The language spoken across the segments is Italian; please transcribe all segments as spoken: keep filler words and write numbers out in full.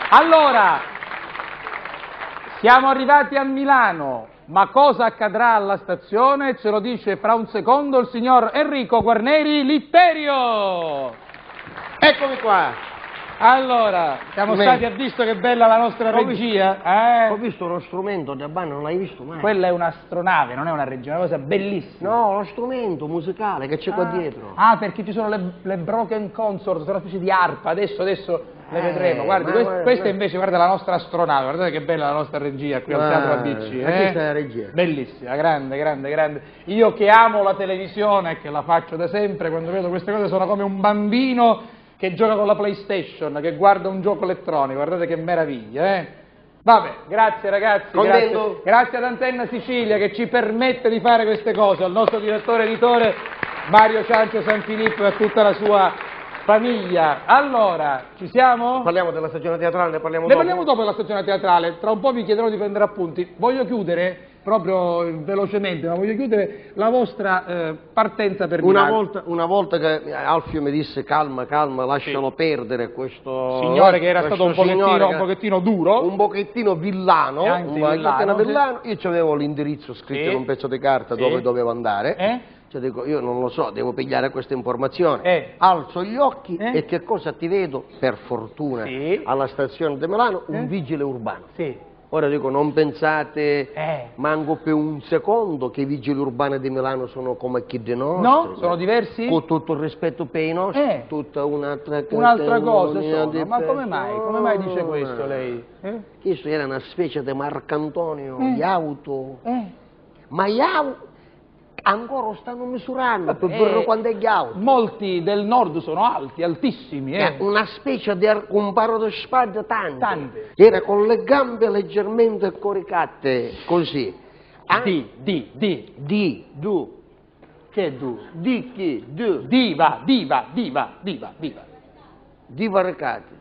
Allora, siamo arrivati a Milano, ma cosa accadrà alla stazione ce lo dice fra un secondo il signor Enrico Guarneri Litterio. Eccomi qua. Allora, siamo Me. stati a visto che bella la nostra Ho regia? Visto, eh? Ho visto uno strumento da banda, non l'hai visto mai? Quella è un'astronave, non è una regia, è una cosa bellissima. No, lo strumento musicale che c'è ah. qua dietro. Ah, perché ci sono le, le broken consort, sono una specie di arpa, adesso, adesso le eh, vedremo. Guardi, quest, ma, questa ma... invece, guarda la nostra astronave, guardate che bella la nostra regia qui al Teatro A B C. Ma eh? questa è la regia. Bellissima, grande, grande, grande. Io che amo la televisione e che la faccio da sempre, quando vedo queste cose sono come un bambino che gioca con la PlayStation, che guarda un gioco elettronico, guardate che meraviglia, eh? Vabbè, grazie ragazzi, grazie, grazie ad Antenna Sicilia che ci permette di fare queste cose, al nostro direttore editore Mario Ciancio Sanfilippo e a tutta la sua famiglia. Allora, ci siamo? Parliamo della stagione teatrale, ne parliamo ne dopo? Ne parliamo dopo della stagione teatrale, tra un po' vi chiederò di prendere appunti. Voglio chiudere, proprio velocemente, ma voglio chiudere la vostra eh, partenza per una Milano. volta, una volta che Alfio mi disse calma, calma, lascialo sì. perdere questo... Signore che era stato un pochettino, un pochettino duro. Un pochettino villano, un villano, villano sì. Io avevo l'indirizzo scritto sì. in un pezzo di carta sì. dove dovevo andare. Eh? Cioè dico, io non lo so, devo pigliare questa informazione. Eh. Alzo gli occhi eh? e che cosa ti vedo? Per fortuna, sì. alla stazione di Milano, un eh? vigile urbano. Sì. Ora dico, non pensate, eh. manco per un secondo, che i vigili urbani di Milano sono come chi di nostri. No, sono diversi? Con tutto il rispetto per i nostri, eh. tutta un'altra Un'altra cosa sono, di ma come mai? Come mai dice questo lei? Eh? Questo era una specie di Marcantonio, eh. di auto. Eh. Ma gli auto ancora stanno misurando per eh, vedere quando è gli auto. Molti del nord sono alti, altissimi. Eh. Una specie di un paro di spade tante. Tante. Era con le gambe leggermente coricate, così. Ah. Di, di, di. Di, du. Che du? Di chi? Du. Diva, diva, diva, diva, diva. Divaricati.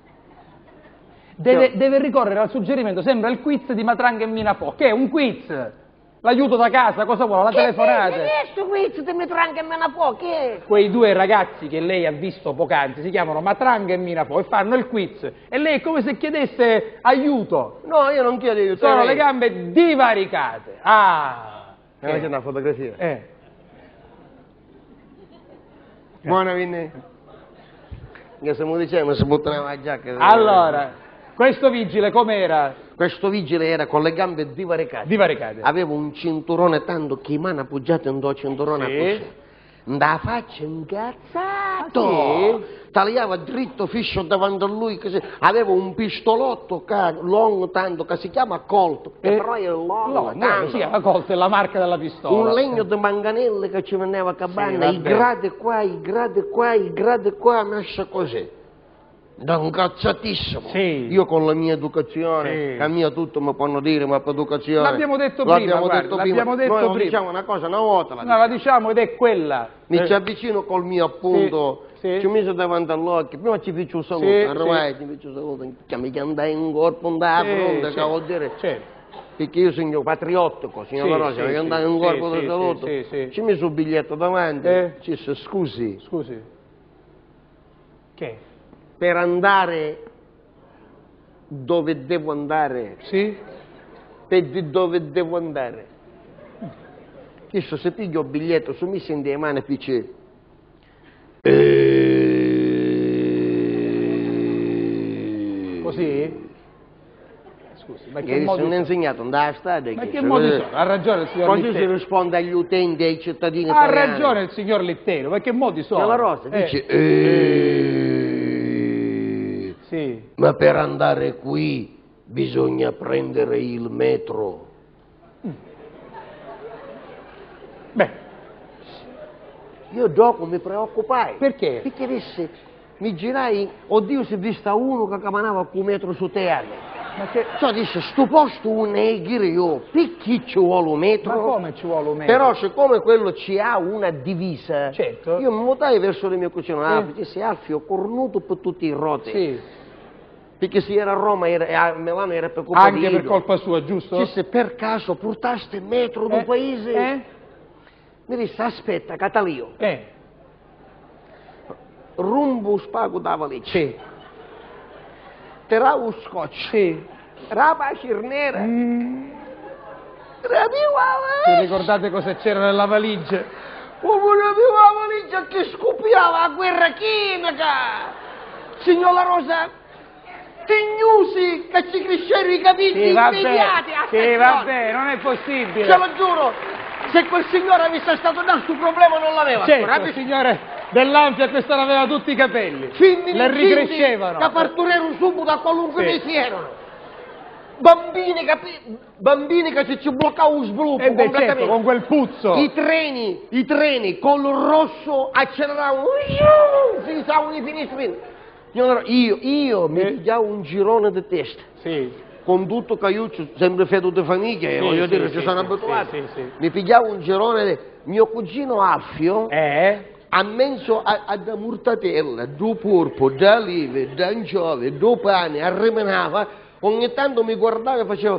Deve, deve ricorrere al suggerimento, sembra il quiz di Matranga e Minapò. Che è un quiz? L'aiuto da casa, cosa vuole? La che telefonata? Che è questo quiz di Matranga e Minapò? Che è? Quei due ragazzi che lei ha visto poc'anzi si chiamano Matranga e Minapò e fanno il quiz. E lei è come se chiedesse aiuto. No, io non chiedo aiuto. Sono le gambe divaricate. Ah! Eh, c'è una fotografia. Eh. Buona, Vinni. Che se mi diceva, si buttava la giacca. Allora, questo vigile com'era? Questo vigile era con le gambe divaricate. Divaricate. Aveva un cinturone tanto che mano appoggiata in due cinturone sì. così. Da faccia incazzato. Ah, sì? Tagliava dritto fiscio davanti a lui, così. Aveva un pistolotto che, long tanto che si chiama Colt, che eh, però è long, no, tanto. Si chiama Colt, è la marca della pistola. Un legno di manganelle che ci veniva a capanna, sì, i gradi qua, i gradi qua, i gradi qua, nasce così. Da incazzatissimo. Sì. Io con la mia educazione, sì. la mia tutto mi fanno dire, ma per educazione. L'abbiamo detto l'abbiamo prima, detto guarda, prima. l'abbiamo detto Noi prima. diciamo una cosa, una volta la no, diciamo. la diciamo ed è quella. Mi eh. ci avvicino col mio appunto, sì, sì. ci mise davanti all'occhio, prima ci faccio un saluto, sì, arrivai, sì. ci faccio un saluto, che mi andai in corpo, andai a fronte, che vuol dire. Certo. Perché io sono patriottico, signor sì, Rosa, sì, mi andai sì, in corpo sì, di saluto, sì, sì, ci mise un biglietto davanti, eh. ci disse scusi. Scusi. Che? Per andare dove devo andare, sì? per di dove devo andare. Adesso se piglio il biglietto su mi senti le mani piccine. E... Così? Scusi, ma che che modi sono sono? insegnato, andare a strada. Ma che che so, modi eh, sono? Ha ragione il signor Così Littero. si risponde agli utenti, ai cittadini Ha italiani. ragione il signor Littero, ma che modi sono? Della Rosa eh. dice, eh, sì. ma per andare qui bisogna prendere il metro. Beh, io dopo mi preoccupai. perché? Perché disse, mi girai, oddio si è vista uno che camminava con un metro su terra. Ma che... Cioè disse, sto posto un io, perché ci vuole un metro? Ma come ci vuole un metro? Però siccome quello ci ha una divisa, certo. io mi mutai verso le mie cucine, ah, eh. perché sei Alfio cornuto per tutti i roti. Sì. Perché se era a Roma e a Milano era per colpa Anche di per Ido. colpa sua, giusto? Disse, per caso portaste metro d'un eh. paese? Eh? Mi disse, aspetta, Catalio. Eh. Rumbo spago da Valicci. Sì. tirava lo scotch, Sì. rapa cirnera, Mm. rapiva, Vi ricordate cosa c'era nella valigia? come rapiva la valigia che scoppiava la guerra chimica. Signora Rosa, tignusi che ci crescero i capelli Sì, vabbè, immediati. sì, vabbè, non è possibile. Te lo giuro, se quel signore avesse stato dato questo problema non l'aveva. Certo, il signore dell'ansia questo aveva tutti i capelli. Le ricrescevano. Che partorivano subito a qualunque Sì. mesi erano. Bambini che, bambini che ci, ci bloccavano lo sviluppo E beh, completamente. certo, con quel puzzo. I treni, i treni con il rosso acceleravano, si stavano i finestrini. Io, io mi Eh. pigliavo un girone di testa. Sì. Con tutto Caiuccio, sempre feto di famiglia, Sì, voglio sì, dire, sì, ci sono sì, abituato. sì, sì, sì. Mi pigliavo un girone, di... mio cugino Alfio, Eh? ha messo a, a da mortatella, due porpo, da olive, da anciovi, due pane, arremenava, ogni tanto mi guardava e facevo,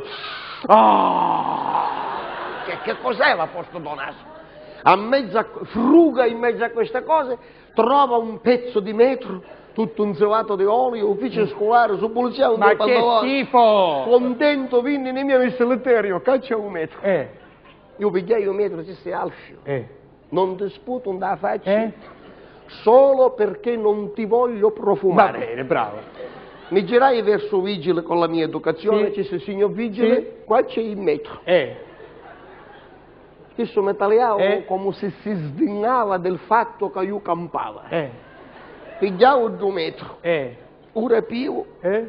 ah, che, che cos'era posto donato? A mezzo a, fruga in mezzo a queste cose, trova un pezzo di metro, tutto inzolato di olio, ufficio scolare, su polizia, un Ma due che pantaloni. schifo! Contento, venne nei miei messeletterio, caccia un metro. Eh, Io pigliai un metro e disse, Alfio, eh, non ti sputo da faccia, eh? solo perché non ti voglio Va profumare. bene, bravo. Mi girai verso Vigile con la mia educazione, Sì. disse, signor Vigile, Sì. qua c'è il metro. Eh, Questo mi tagliavo Eh. come se si sdignava del fatto che io campava. eh, Pigliavo due metri, eh, ora più, eh?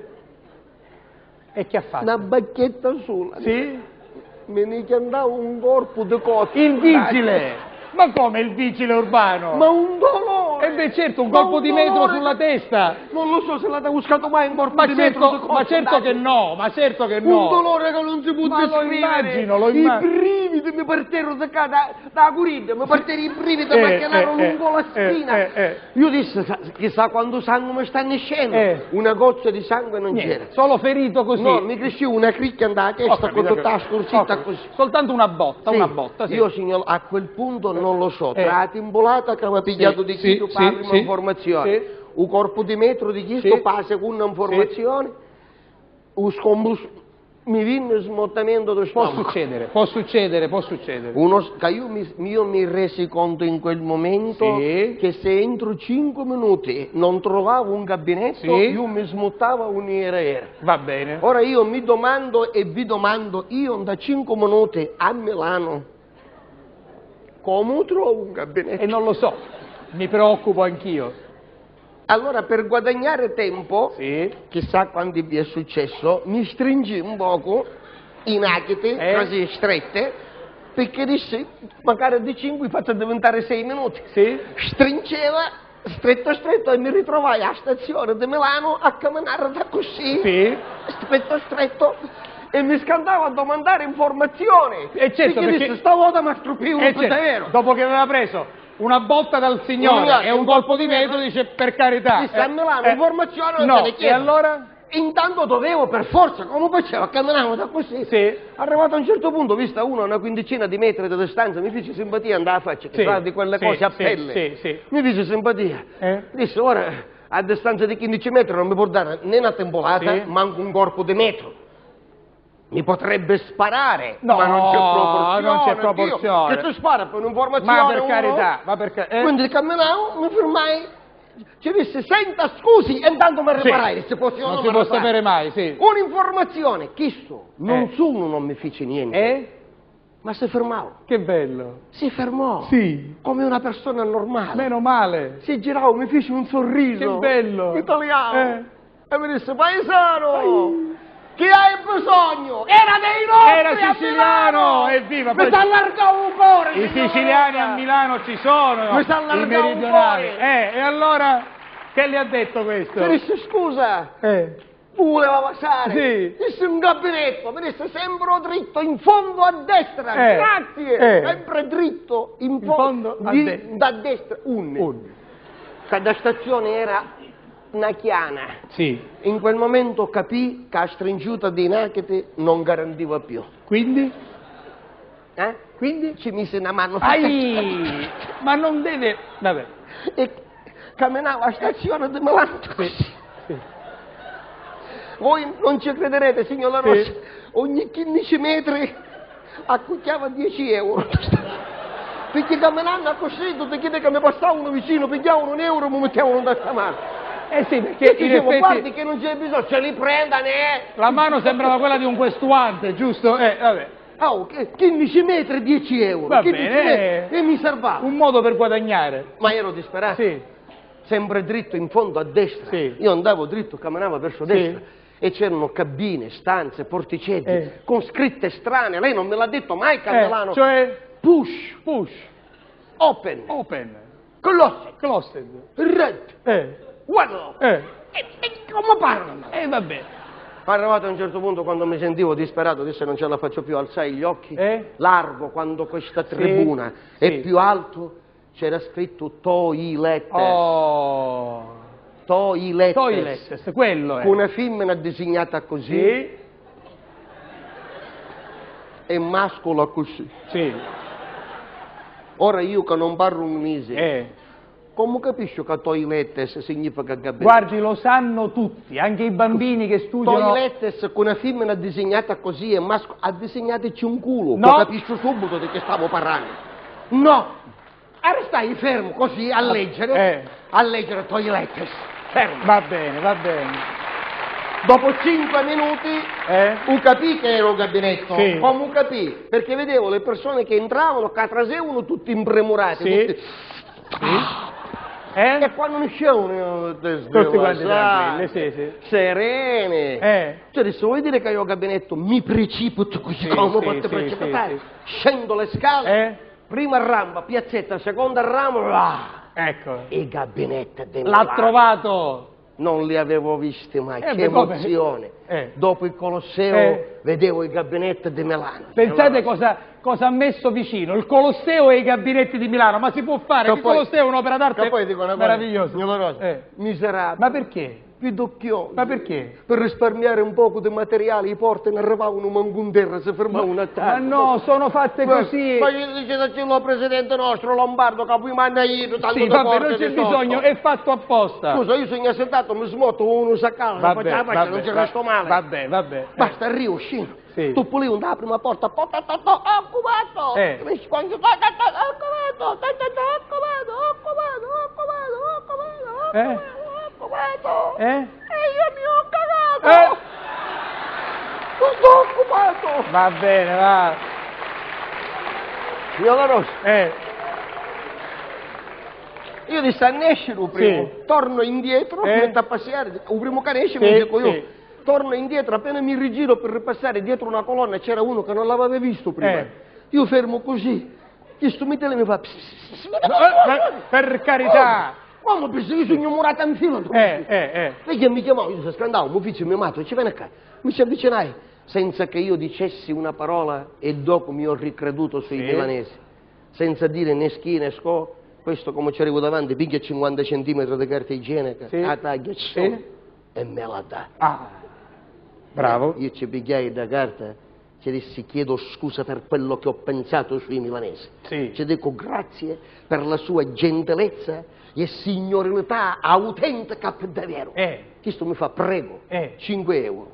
E che ha fatto? una bacchetta sola. Sì? Me ne andava un corpo di cotto. Il vigile! Ma come il vigile urbano? Ma un dolore! E beh certo, un Ma colpo un di metro dolore sulla che- testa! Non lo so se l'avete buscato mai un corpo Ma di metro di certo, cotto. ma certo dai. che no, ma certo che no! Un dolore che non si può Ma lo descrivere. immagino, lo I immagino. brividi mi partero da, qua, da, da Curida, mi partero i brividi Eh, ma che erano eh, lungo la eh, spina. eh, eh. Io dissi, sa- chissà quando sangue mi sta nascendo. Eh. Una goccia di sangue non Niente, c'era. solo ferito così. No, mi cresceva una cricca andava a Ho testa con capito tutta la che- scorsetta ho capito. così. Soltanto una botta, Sì, una botta, sì. Io signor, a quel punto non lo so, Eh. tra la timbolata che aveva pigliato Sì, di sì, chi sì, fa la prima sì, informazione, sì. un corpo di metro di chi Sì. sto fa la seconda informazione, un scombus, mi viene smottamento dello Può stomaco. succedere, può succedere, può succedere. Uno, che io, mi, io mi resi conto in quel momento Sì. che se entro cinque minuti non trovavo un gabinetto, Sì. io mi smottavo un I R R. Va bene. Ora io mi domando e vi domando, io da cinque minuti a Milano, come trovo un gabinetto? E non lo so, mi preoccupo anch'io. Allora per guadagnare tempo, Sì. chissà quando vi è successo, mi stringi un poco in achite, Eh? così strette, perché disse, magari di cinque faccio diventare sei minuti. Sì? Stringeva, stretto stretto, e mi ritrovai a stazione di Milano a camminare da così, Sì. stretto stretto, e mi scandavo a domandare informazioni. E certo, perché- disse, stavolta mi ha stupito E per certo, davvero. dopo che aveva preso una botta dal signore Signore, e un colpo di metro, dice per carità. Disse, a Milano, informazioni non no, te ne chiedo. E allora? Intanto dovevo per forza, come facevo? Camminavo da così. Sì. Arrivato a un certo punto, vista uno a una quindicina di metri di distanza, mi fece simpatia, andava a faccia, che Sì, fa di quelle sì, cose a sì, pelle. sì, sì. Mi fece simpatia. Eh? Disse, ora, a distanza di quindici metri non mi può dare né una tembolata, Sì. manco un corpo di metro. Mi potrebbe sparare, No, ma non c'è proporzione. non c'è Dio. proporzione. Che tu spara per un'informazione? Ma per uno? carità, ma per carità. Quindi camminavo, mi fermai, ci disse, senta scusi, e intanto mi riparai, se fosse io non non si me può la fai. sapere mai, sì. Un'informazione, chi so? Non Eh. sono, non mi fece niente, Eh? ma si fermava. Che bello. Si fermò, Sì. come una persona normale. Meno male. Si girava, mi fece un sorriso. Che bello. Italiano. Eh. E mi disse, paesano, chi hai bisogno? Era dei nostri Era a siciliano, Milano! evviva, Mi poi- si allargava un cuore! I signora siciliani Rosa. a Milano ci sono, Mi sta allargando i meridionali. un po'. Eh, e allora che le ha detto questo? Mi disse, scusa, Eh. voleva passare? Sì. Disse un gabinetto, mi disse sempre dritto, in fondo a destra, Eh. grazie, Eh. sempre dritto, in, In fo- fondo a di- destra. da destra, un. Un. Cada stazione era una chiana. Sì. In quel momento capì che la stringiuta di Nachete non garantiva più. Quindi? Eh? Quindi ci mise una mano Ai! Ma non deve... Vabbè. e camminava a stazione di Milano. Sì. Sì. Voi non ci crederete, signor La Rosa, sì. Ogni quindici metri accucchiava dieci euro. Perché camminando a così, tutti quelli che mi passavano vicino, pigliavano un euro e mi mettevano da sta mano. Eh sì, perché e in dicevo, effetti... guardi che non c'è bisogno, se li prenda, ne. La mano sembrava quella di un questuante, giusto? Eh, vabbè. Oh, quindici metri, dieci euro. Va quindici bene. Metri, e mi salvava. Un modo per guadagnare. Ma ero disperato. Sì. Sempre dritto in fondo a destra. Sì. Io andavo dritto, camminavo verso sì. destra. E c'erano cabine, stanze, porticetti, eh. con scritte strane. Lei non me l'ha detto mai, Candellano. Eh, cioè? Push. Push. Open. Open. Closed. Closed. Red. Eh. Guarda. Eh. E, e come parlano? E eh, vabbè. Arrivato a un certo punto, quando mi sentivo disperato, adesso non ce la faccio più, alzai gli occhi, eh? largo quando questa tribuna sì, è sì. più alto, c'era scritto Toilettes. Oh. Toilettes. Toilettes, quello è. Con una femmina disegnata così. Sì. E mascola così. Sì. Ora io che non parlo inglese. Eh. Come capisco che toilettes significa gabinetto? Guardi, lo sanno tutti, anche i bambini che studiano... Toilettes con una femmina disegnata così e maschio, ha disegnateci un culo, no. Capisco subito di che stavo parlando. No, ora stai fermo così a leggere, eh. a leggere toilettes, fermo. Va bene, va bene. Dopo cinque minuti, eh? ho capito che era un gabinetto, sì. Come ho capito? Perché vedevo le persone che entravano, che trasevano tutti impremurati, sì. tutti... Sì. Eh? E quando uscivano tutti quanti tranquilli, sì, sì. serene, eh. Cioè adesso vuoi dire che io al gabinetto mi precipito così sì, come sì, posso sì, precipitare, sì, sì. Scendo le scale, eh? Prima rampa, piazzetta, seconda ramo, là. Ecco. E gabinetto del L'ha trovato! Non li avevo visti mai, eh, che emozione! Eh. Dopo il Colosseo eh. vedevo il gabinetto di Milano. Pensate cosa, cosa ha messo vicino, il Colosseo e i gabinetti di Milano, ma si può fare, il Colosseo è un'opera d'arte meravigliosa. Eh. Miserabile. Ma perché? Pidocchioni. Ma perché? Per risparmiare un poco di materiali, i porti ne arrivavano manco un terra, si fermavano a Ma no, sono fatte ma, così. Ma io dice il presidente nostro Lombardo che poi manda io tanto sì, di vabbè, non c'è bisogno, è fatto apposta. Scusa, io sono sentato, mi smotto uno saccale, vabbè, faccia, vabbè, non ci resto male. Vabbè, vabbè. Basta, eh. arrivo, scendo. Sì. Tu pulivo dalla prima porta, porta, occupato! Eh. Occupato, occupato, occupato, occupato, occupato, eh? occupato. Eh? E io mi ho cagato! Eh? Tutto occupato! Va bene, va. Signor La Rosa. Eh. Io di sta nescere il primo, sì. Torno indietro, eh? mentre a passare, il primo che esce sì, mi dico io, sì. Torno indietro, appena mi rigiro per ripassare dietro una colonna c'era uno che non l'aveva visto prima. Eh. Io fermo così, questo Mitele mi fa... Pss, pss, pss, no, per carità! Oh, ma penso che io sono murato in filo. Eh, eh, eh. Perché mi chiamavo, io sono scandavo, mi figlio mi mato, ci viene qua. Mi ci avvicinai, senza che io dicessi una parola e dopo mi ho ricreduto sui sì. milanesi. Senza dire né schi né sco, questo come ci arrivo davanti, piglia cinquanta centimetri di carta igienica, sì. la taglia sì. E me la dà. Ah, bravo. Io ci pigliai da carta, ci dissi chiedo scusa per quello che ho pensato sui milanesi. Sì. Ci dico grazie per la sua gentilezza e signorilità autentica per davvero. Eh. Questo mi fa prego, eh. cinque euro.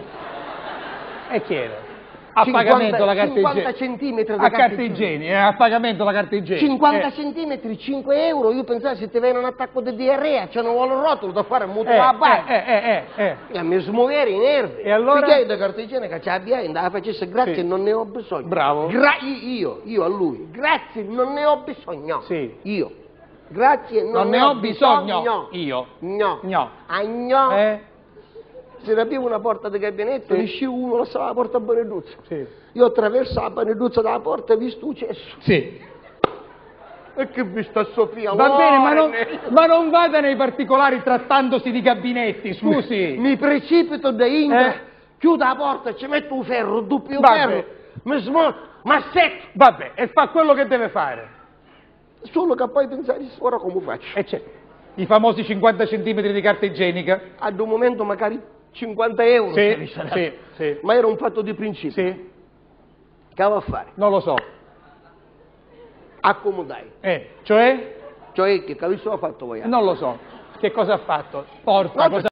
E chiedo. A pagamento la carta cinquanta igienica. centimetri a carta igienica, a pagamento la carta igienica. cinquanta eh. centimetri, cinque euro, io pensavo se ti viene un attacco di diarrea, c'è un vuole rotolo da fare molto eh, la base. Eh, eh, eh, eh. E mi smuovere i nervi. E allora? Perché da carta igienica c'è la la facesse grazie, sì. Non ne ho bisogno. Bravo. Gra io, io a lui, grazie, non ne ho bisogno. Sì. Io. Grazie, non, non ne ho bisogno. bisogno. Io. No. No. Agno. Eh? Se aprivo una porta di gabinetto, sì. Esce uno, lasciava la porta a Beneduzzo. Sì. Io attraverso la Beneduzzo dalla porta e ho visto un cesso. Sì. E che vista Sofia? Va bene, ma non, ma non vada nei particolari trattandosi di gabinetti, scusi. Mi, mi precipito da India, eh? Chiudo la porta, ci metto un ferro, doppio Vabbè. ferro, mi smonto, ma secco. Vabbè, e fa quello che deve fare. Solo che poi pensare, ora come faccio? E c'è. I famosi cinquanta centimetri di carta igienica. Ad un momento magari cinquanta euro. Sì, sì, sì. Ma era un fatto di principio. Sì. Che va a fare? Non lo so. Accomodai. Eh, cioè? Cioè che cosa ha fatto voi? Non lo so. Che cosa ha fatto? Porta, cosa